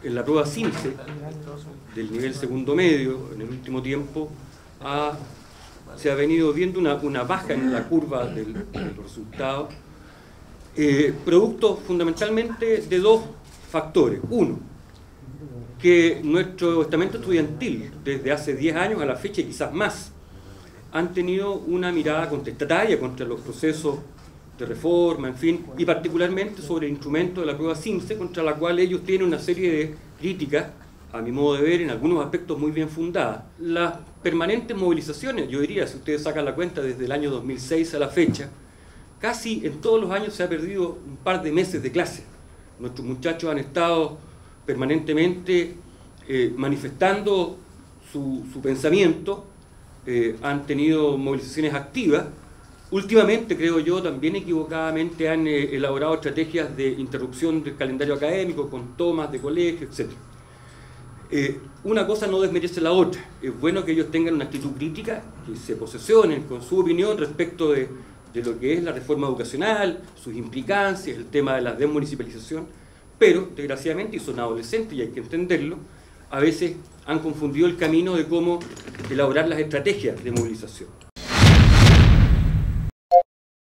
en la prueba CINCE del nivel segundo medio, en el último tiempo, se ha venido viendo una baja en la curva de los resultados, producto fundamentalmente de dos factores. Uno, que nuestro estamento estudiantil, desde hace 10 años a la fecha y quizás más, han tenido una mirada contestataria contra los procesos de reforma, en fin, y particularmente sobre el instrumento de la prueba CINCE, contra la cual ellos tienen una serie de críticas, a mi modo de ver, en algunos aspectos muy bien fundadas. Las permanentes movilizaciones, yo diría, si ustedes sacan la cuenta desde el año 2006 a la fecha, casi en todos los años se ha perdido un par de meses de clase. Nuestros muchachos han estado permanentemente manifestando su pensamiento, han tenido movilizaciones activas. Últimamente, creo yo, también equivocadamente han elaborado estrategias de interrupción del calendario académico con tomas de colegios, etc. Una cosa no desmerece la otra. Es bueno que ellos tengan una actitud crítica, que se posesionen con su opinión respecto de lo que es la reforma educacional, sus implicancias, el tema de la desmunicipalización, pero desgraciadamente, y son adolescentes y hay que entenderlo, a veces han confundido el camino de cómo elaborar las estrategias de movilización.